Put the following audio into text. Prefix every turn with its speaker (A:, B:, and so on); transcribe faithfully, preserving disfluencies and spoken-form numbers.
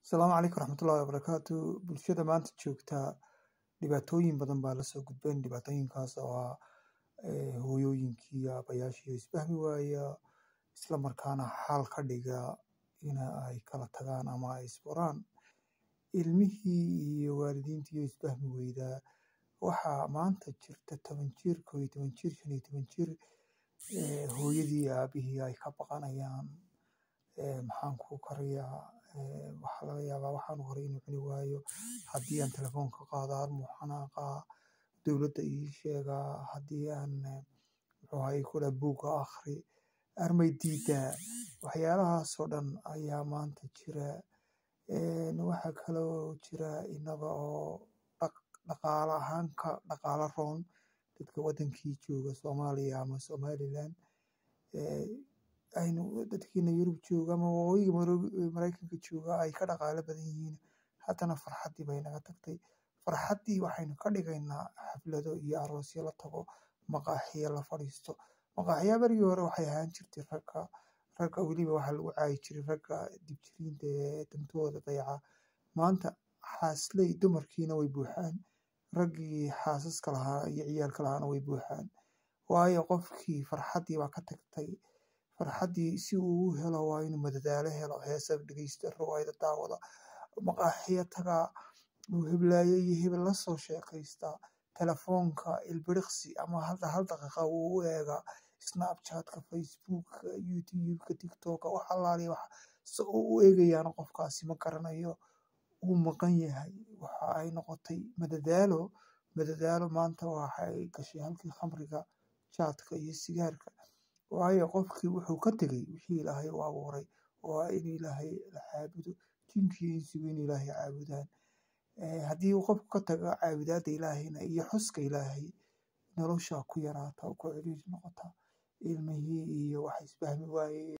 A: Asalaamu calaykum waraxmatullaahi wabarakaatu. Bulshada maanta joogta dhibaatooyin badan baa lasoo gudbeen. Dhibaatooyinkaas oo ah eh, hooyooyinkii iyo aabbayaashii oo isfahmi waaya, isla markaana xaal ka dhiga in ay kala tagaan ama ay isfuraan. Ilmihii iyo waalidiintii oo isfahmi weydaa waxaa maanta jirta toban jir, koob iyo toban jir, shan iyo toban jir, eh, hooyadii iyo aabihii ay ka baqanayaan. Eh, maxaan kuu kariyaa? Eh, waxaa laga yaabaa waxaan hore inuu cuni waayo. Haddii aan telefoonka qaado armuu xanaaqaa, dowladda ii sheegaa. Haddii aan eh, muxuu ahaye kula buugga akhri, armay diidaa. Waxyaalahaas oo dhan ayaa maanta jira. Eh, waxaa kaloo jira inaga oo dhaq- dhaqaale ahaan ka dhaqaale roon dadka wadankii jooga Soomaaliya ama Somaliland. Eh, aynu dadkiina Yurub jooga ama waqooyiga Maro- Mareykanka jooga ay ka dhaqaale badan yihiin, haddana farxaddii bay naga tagtay. Farxaddii waxaynu ka dhigaynaa xaflado iyo aroosyo la tago, maqaaxiyo la fadhiisto. Maqaaxiya berigii hore waxay ahaan jirtay ragga, ragga weliba waxaa lagu caayi jiray ragga dibjiriinta ee dantooda dayaca. Maanta xaasley dumarkiina way buuxaan, raggii xaasaska lahaa iyo ciyaalka lahaana way buuxaan. Waayo qofkii farxaddii baa ka tagtay. Farxaddii si uu u helo waa inuu madadaalo helo, heesa dhegeysta, riwaayado daawada, maqaaxiyo tagaa, uu heblaayo iyo hebel la soo sheekaystaa. Telefoonka ilbiriqsi ama hal hal daqiiqa uu u eegaa. Snapchat-ka, Facebook-ka, YouTube-ka, TikTok-ka, wax allaaliya wax si uu u eegayaana qofkaasi ma garanayo. Wuu maqan yahay. Waxa ay noqotay madadaalo. Madadaalo maanta waxay gashay halkii khamriga, jaadka iyo sigaarka. Waayo qofkii wuxuu ka tegay wixii Ilaahay u abuuray oo ah in Ilaahay la caabudo, jinka iyo insigu in Ilaahay caabudaan. Eh, haddii uu qofku ka tago caabudaadda Ilaahayna iyo xuska Ilaahay, nolosha ku yaraata oo ku ciriiri noqota. Ilmihii iyo wax isfahmi waayey.